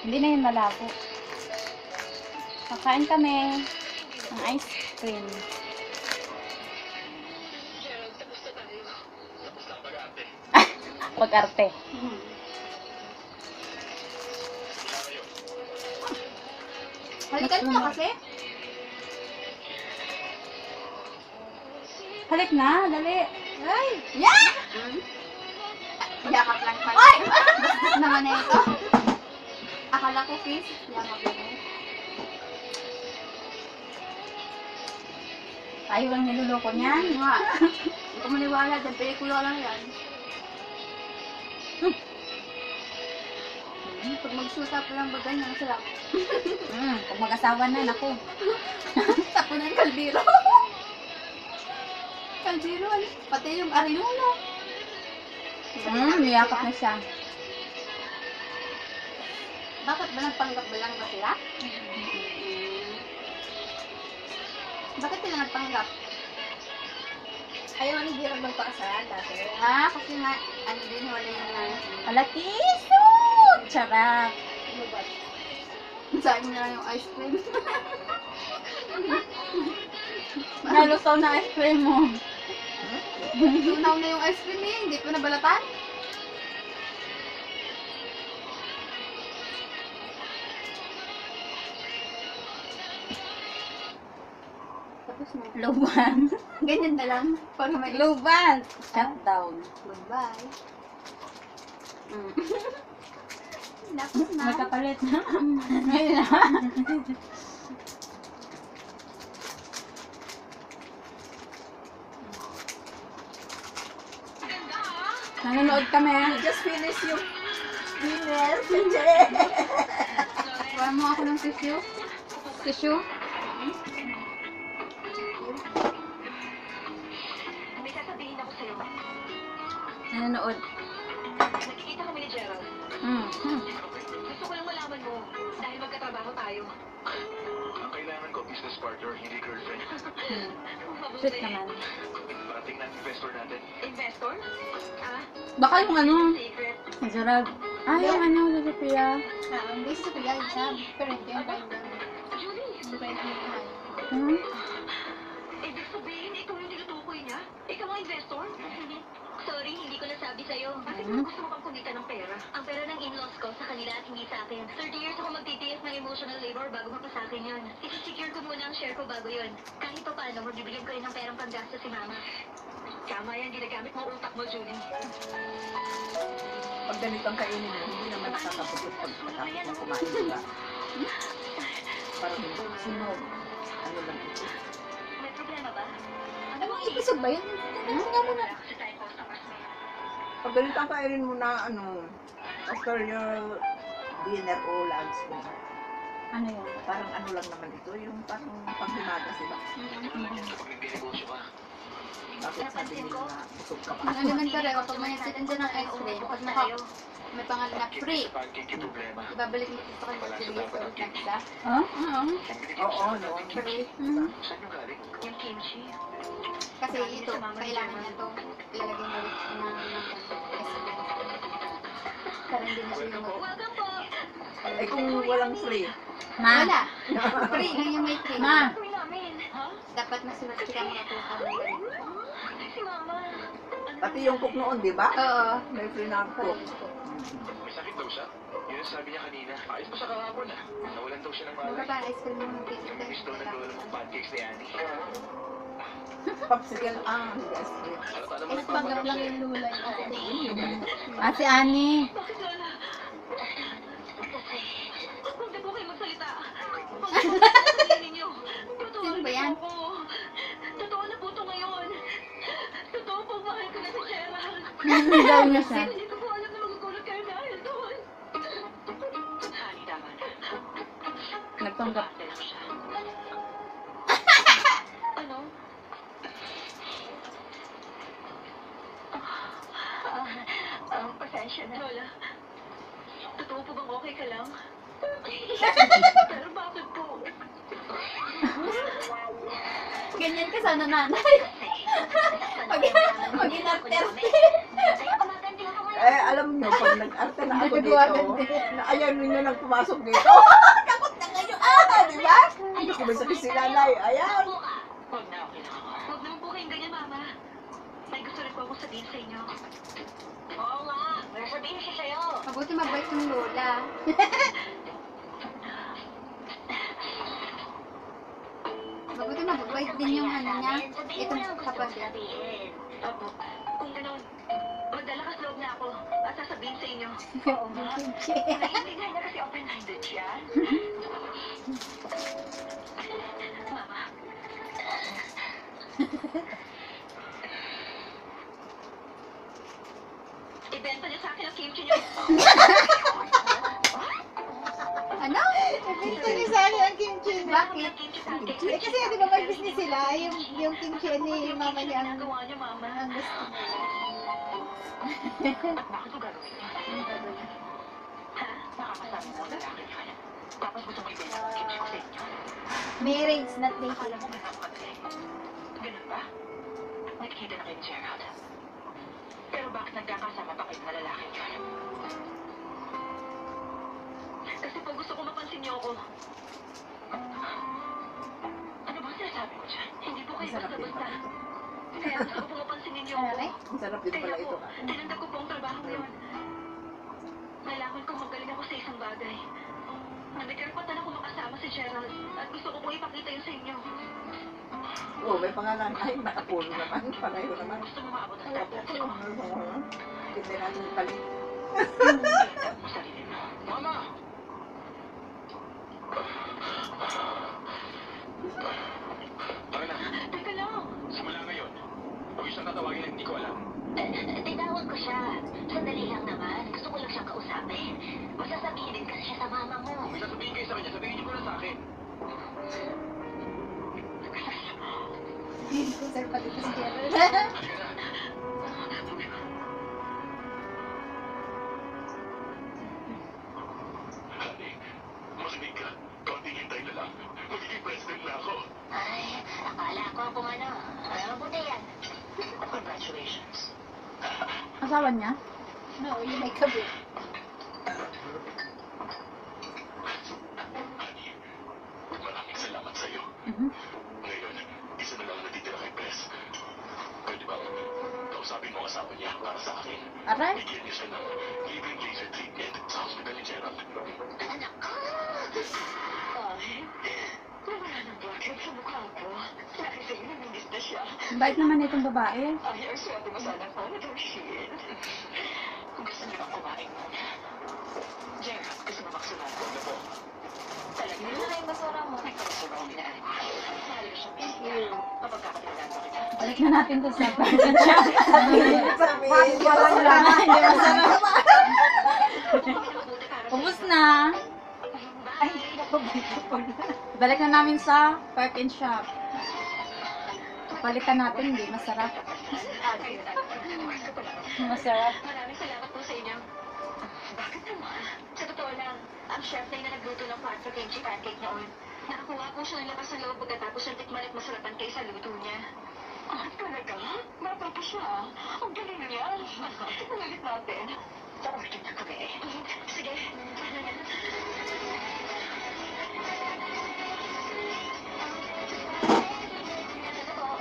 Hindi na yun malabo. Kakain kami ng ice cream. Pag-arte. Halikan mo kasi. Halik na, dali. Ay! Yeah! Yakap lang pala. Ay! Bastos naman na ito. Akala ko kiss. Yakap lang. Tayo lang niluloko niyan. Nga. Hindi ko maniwala. Dahil pelikula lang yan. Pag magsuta pa lang ba ganyan, sarap. Pag mag-asawa na, naku. Tapo na yung kaldero. Kaldero, pati yung arinulo. Niyakap na siya. Bakit ba nagpanggap ba lang ba sila? Bakit sila nagpanggap? Ayaw ni Gira magpakasal dati. Kasi nga, ano din, wala yung Alatiso! Charap. Ano ba? Saan na lang yung ice cream. Nalusaw na ice cream mo. Tunaw na yung ice cream eh, hindi pa nabalatan. Tapos na. Luban. Ganyan na lang, para may Luban. Shutdown. Goodbye. Tapos na. Magkapalit na. Ngayon na. Nanonood kami. Just finish yung dinner. Kuha mo ako ng tissue. Tissue? May sasabihin ako sa'yo. Nanonood. Nakikita kami ni Gerald. Gusto ko lang malaman mo dahil magkatrabaho tayo. Ang kailangan ko, business partner, hindi girlfriend. Sweet naman. Parating na ang investor natin. Investor? Baka yung ano, Secret. Gerald. Yung ano, sa Sophia. Hindi sa pila, isa. Pero hindi yung brand lang. Julie, Hindi pa yung mahal. ibig sabihin ikaw yung tinutukoy niya? Ikaw ang investor? Sorry, hindi ko nasabi sa'yo. Bakit mo gusto mo pang kumita ng pera? Ang pera ng in-laws ko sa kanila at hindi sa akin. 30 years ako magtitiis ng emotional labor bago mapasakin yun. Isi-secure ko muna ang share ko bago yun. Kahit pa paano, magbibigyan ko rin ng perang panggastos si Mama. Tama yan, ginagamit mo utak mo, Julie. Pag ganitong kainin mo, hindi naman nakakapagod pag matapos mo kumain, diba? Parang sunog. Ano lang ito? May problema ba? Anong episode ba yun? Ano nga muna? Sa time customers mo. Pag ganitong kainin mo na, after your dinner o lunch, Ano yun? parang ano lang naman ito, yung parang panghimagas, diba? Kapag nagdinegosyo ka, Bakit sabi nila na busog ka pa? Ang elementary, kapag may nagsitin dyan ng ice cream, pag may pangalan na free, sa pancake yung problema. ibabalik mo ito sa kanya sa video for next ha? Oo, no. Free. Saan yung galing? Yung kimchi. Kasi ito, kailangan niya ito ilalagay mo ulit ng ice cream. Para hindi na siya yung Welcome po! Eh kung walang free, Ma. Wala! Free, lang yung may free. Ma. Kami namin. Ha? Dapat masulat sila mga kuha mo ganito. Si Mama. pati yung cook noon, di ba? Oo. May free na cook. May sakit daw siya. Yun ang sabi niya kanina. Ayos pa sa kahapon ah. Nawalan daw siya ng Mura malay. pa ang ice cream mo ng Yung miss daw nagluto ng pancakes ni Annie. Popsicle, yes, free. Halata naman Eh, panggap lang yung lulay. Si Annie. Bakit Lola? Huwag na po kayo magsalita. Ninyo. Totoo Sino ba na yan? po ako. Totoo na po ito ngayon. Totoo po, mahal ko na si Gerald. Nasigaw na siya. Hindi ko po alam na magugulat kayo dahil doon. Honey, tama na. Nagpanggap. Ano? Pasensya na. Lola, totoo po bang okay ka lang? Pero bakit po? Ganyan ka sana nanay. Pag inarterte. alam nyo, pag nag-arte na ako dito, na ayaw ninyo nang pumasok dito. Takot na kayo, di ba? Hindi ko may sakit si nanay, ayaw. Huwag na, okay na ako. Huwag naman po kayong ganyan, Mama. May gusto rin po akong sabihin sa inyo. Oo nga, may sabihin siya sa'yo. Mabuti mabait yung lola. Mabuti mabait din yung ano niya. Itong kapatid. Opo, kung gano'n, magdalakas loob na ako at sasabihin sa inyo. Oo nga. Naiintindihan niya kasi open-minded siya. Mama. Ibenta niyo sa akin ang kimchi niyo. Ano? Ito ni Sally ang kimchi. Bakit? Kimchi pancake. Eh, kasi di ba may business sila, yung kimchi ni mama niya ang Ginagawa niyo, Mama. ang gusto nila. At bakit ko gagawin yun? Ha? Nakakasabi mo na lalaki yun. Tapos gusto mo ibenta ang kimchi ko sa inyo. Marriage, not Akala dating. mo may nakakadali. Ganun ba? Nakikita na kayo ni Gerald. Pero bakit nagkakasama pa kayo na lalaki yun? Kasi po gusto ko mapansin niyo ako. Ano ba sinasabi mo dyan? Hindi po kayo Masarap din basta-basta. pala. Kaya gusto ko po mapansinin niyo ako. Ay, Ang sarap din Kaya pala po, ito. tinanggap ko po ang trabaho yun. Nalaman ko magaling ako sa isang bagay. Nagkarapatan ako makasama si Gerald at gusto ko po ipakita yun sa inyo. Oo, may pangalan. Ay, nakapuno naman. Panayo naman. Gusto mo maabot ang Kaya po, standards ko. hindi natin palit. Tingnan mo sarili mo. Mama! Tara na. Teka lang. Simula ngayon. Huwag yung siyang tatawagin na hindi ko alam. Tinawag ko siya. Sandali lang naman. Gusto ko lang siyang kausapin. Masasabihin din kasi siya sa mama mo. Kung may sasabihin kayo sa kanya, sabihin niyo ko na sa akin. Hindi ko sir pati ko si Gerald. Halika na. Honey, makinig ka. Konting hintay na lang. Magiging president na ako. Ay, akala ko kung ano. Mabuti yan. Congratulations. Asawa niya? No, yung may kabit. Honey, maraming salamat sa'yo. Mhm. Ngayon, isa na lang natitira kay Bess. Pwede ba, kausapin mo ang asawa niya para sa akin. Aray? Bigyan niya siya ng libreng laser treatment sa hospital ni Gerald. Anak ko! Ay, wala nang blackhead sa mukha ko. Dahil sa'yo naminis na siya. Bait naman itong babae. Ay, ang swerte mo sana ko, Rochelle. Gusto niyo bang kumain muna? Gerald, gusto mo magsulat? Ano po? Talaga? Ano na yung basura mo? Ay, gusto mo minaan. Mahal ko siya, Mia. Kapag kakatiwalaan mo kita. Balik na natin to sa person siya. Sabihin, Walang laman, hindi masarap. Mabuti para sa Ubus na. Bye! Balik na namin sa park and shop. Palitan natin, hindi masarap. Masarap. Maraming salamat po sa inyo. Bakit naman? Sa totoo lang, ang chef na yung nagluto ng pan sa kimchi pancake noon. Nakakuha po siya ng lakas ng loob pagkatapos ng tikman at masarapan kayo sa luto niya. Ah, talaga? Bata pa siya. Ang galing niya. Tikman ulit natin. Order na kami. Sige. Ano yan? Ano po?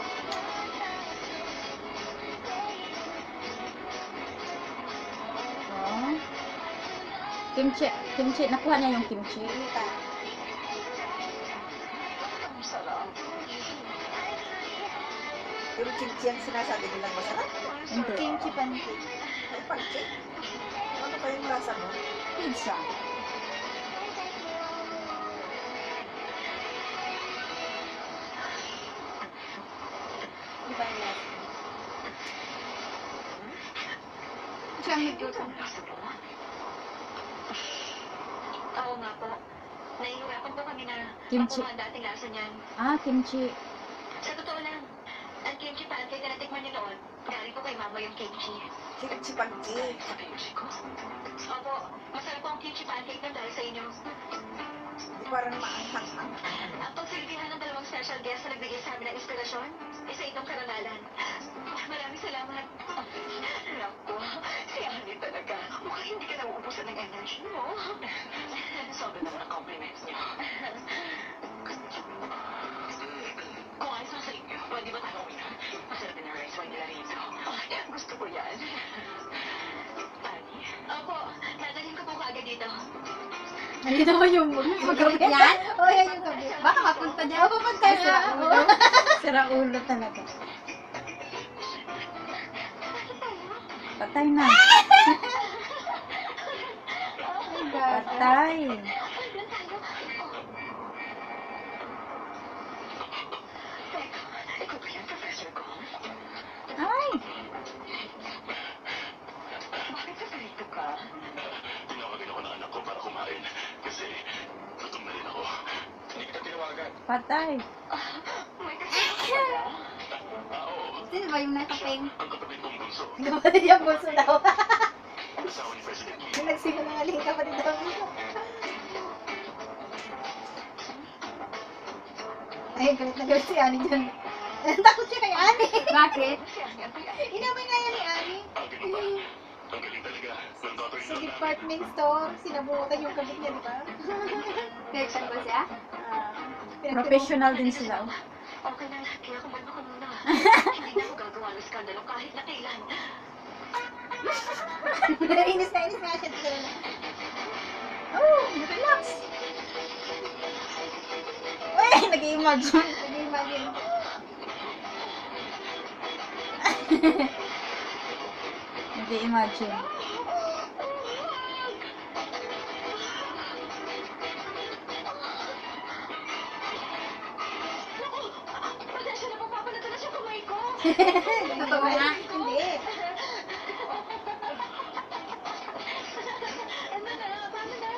Oh. Kimchi. Kimchi. Nakuha niya yung kimchi. Ang sarap. Yung kimchi ang sinasabi nilang masarap. Hindi. Kimchi pancake. Ay, pansit. Ano pa yung lasa mo? Pizza. Di ba yung last? siya ang nagluto. Oo nga po. Nahihirapan po kami na Kimchi. makuha ang dating lasa niyan. Ah, kimchi. Sa totoo lang, ang kimchi pancake na natikman niyo noon, galing po kay mama yung kimchi. Kimchi pancake. Sa kimchi ko? Opo, masarap po ang kimchi pancake na dahil sa inyo. parang maanghang ang Ang pagsilbihan ng dalawang special guest na nagbigay sa amin ng inspirasyon, isa itong karangalan. Maraming salamat. Naku, si Annie talaga. Mukhang hindi ka nauubusan ng energy mo. Sobrang naman ang compliments niyo. Kung ayos lang sa inyo, pwede ba tayo umina? Masarap din ang rice wine nila rito. Gusto ko yan. Annie? Opo, dadalhin ko po kaagad dito. Nandito ko yung magabi. Yan? Oo, yan yung gabi. Baka mapunta dyan. Oo, pupunta Sira na. ulo. Sira ulo talaga. Patay na. Patay. Ikaw ba yan, Professor Kong? Ay! Bakit sasalito ka? Tinawagan ako ng anak ko para kumain. Kasi gutom na rin ako. Hindi kita tinawagan. Patay. May kasama ka ba? Oo. Sino ba yung nakaping? Ang kapatid kong bunso. Kapatid yung bulso daw. Asawa ni President Lee. Nagsinungaling kapatid daw. Ay, galit na galit si Annie dyan. Takot siya kay Annie. Bakit? Si Annie ang pala. Inamay nga yan ni Annie. Ang ganun ba? Ang galing talaga. Ng daughter Sa department store, sinabutan yung kabit niya, di ba? Direction ba siya? Pinagtiro- Professional din sila. Okay na, kaya kumalma ka muna. Hindi na ako gagawa ng skandalo kahit na kailan. Inis nga siya dito na. Oh, relax. Uy, nag-i-imagine. Nag-imagine. Nag-i-imagine. Pasensya na, papapalat na siya kamay ko. Totoo nga. Hindi. Ano na, paano na?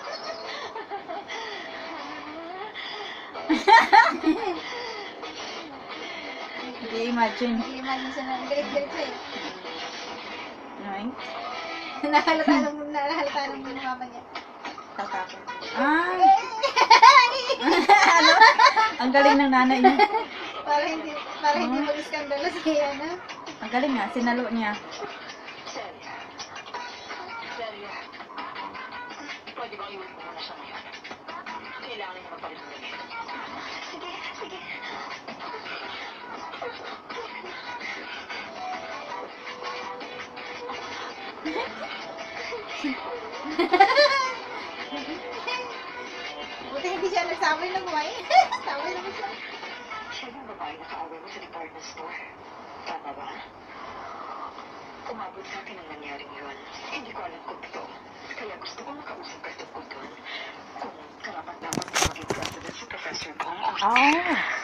Nag-i-imagine. Nag-imagine siya na. Galit-galit siya eh. Ay, Nahalata ng mama niya. tatakot. Ay! Ano? Ang galing ng nanay niya. Para hindi mag-iskandalo si Ana. Ang galing nga, sinalo niya. Celia. Celia. Pwede bang iwan mo muna siya ngayon? Kailangan niya magpalit ng damit. Sige, sige. Buti hindi siya nagsabay ng wine. Sabay naman siya. Siya yung babae na kaaway mo sa department store. Tama ba? Umabot sa akin ang nangyaring yun. Hindi ko alam kung totoo. Kaya gusto ko makausap ka tungkol doon. Kung karapat dapat na maging president si Professor Kong. Oh.